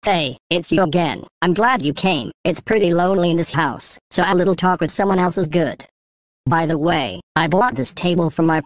Hey, it's you again. I'm glad you came. It's pretty lonely in this house, so a little talk with someone else is good. By the way, I bought this table from my